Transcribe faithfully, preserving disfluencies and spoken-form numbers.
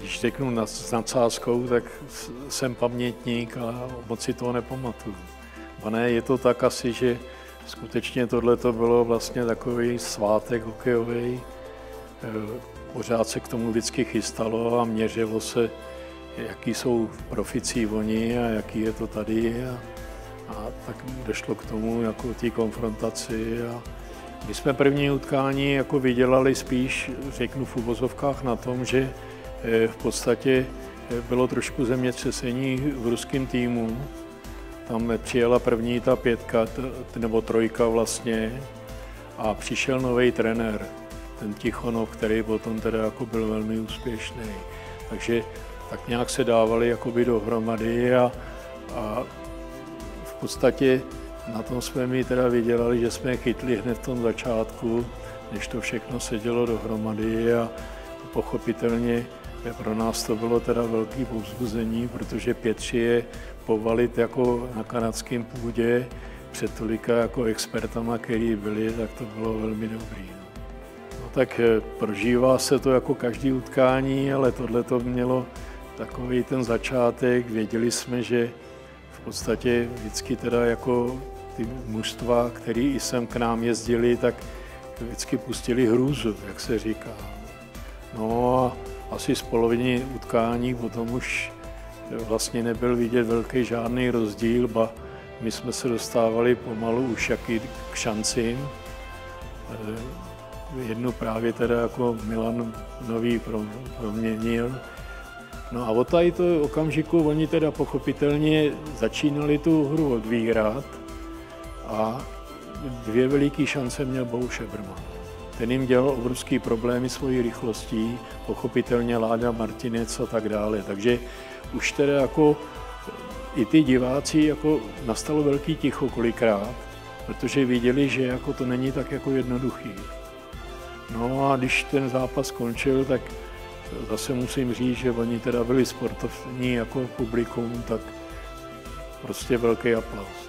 když řeknu s nadsázkou, tak jsem pamětník a moc si toho nepamatuju. A ne, je to tak asi, že skutečně tohle to bylo vlastně takový svátek hokejový. Pořád se k tomu vždycky chystalo a měřilo se, jaký jsou proficí oni a jaký je to tady. A, a tak došlo k tomu, jako té konfrontaci. A my jsme první utkání jako vydělali spíš, řeknu v uvozovkách, na tom, že v podstatě bylo trošku zemětřesení v ruském týmu. Tam přijela první ta pětka, nebo trojka vlastně, a přišel nový trenér, ten Tichonov, který potom teda jako byl velmi úspěšný. Takže tak nějak se dávali jakoby dohromady a, a v podstatě na tom jsme mi teda vydělali, že jsme chytli hned v tom začátku, než to všechno sedělo dohromady a pochopitelně pro nás to bylo teda velké povzbuzení, protože pět tři je povalit jako na kanadském půdě před tolika jako expertama, který byli, tak to bylo velmi dobrý. No tak prožívá se to jako každý utkání, ale tohle to mělo takový ten začátek. Věděli jsme, že v podstatě vždycky teda jako ty mužstva, který i sem k nám jezdili, tak vždycky pustili hrůzu, jak se říká. No a asi z poloviny utkání potom už vlastně nebyl vidět velký žádný rozdíl, ba my jsme se dostávali pomalu už jaký k šancím. Jednu právě teda jako Milan Nový proměnil. No a od tady to okamžiku oni teda pochopitelně začínali tu hru odvírat a dvě veliké šance měl Bo Šebrman. Ten jim dělal obrovský problémy svojí rychlostí, pochopitelně Láďa Martinec a tak dále. Takže už teda jako i ty diváci jako nastalo velký ticho kolikrát, protože viděli, že jako to není tak jako jednoduchý. No a když ten zápas skončil, tak zase musím říct, že oni teda byli sportovní jako publikum, tak prostě velký aplaus.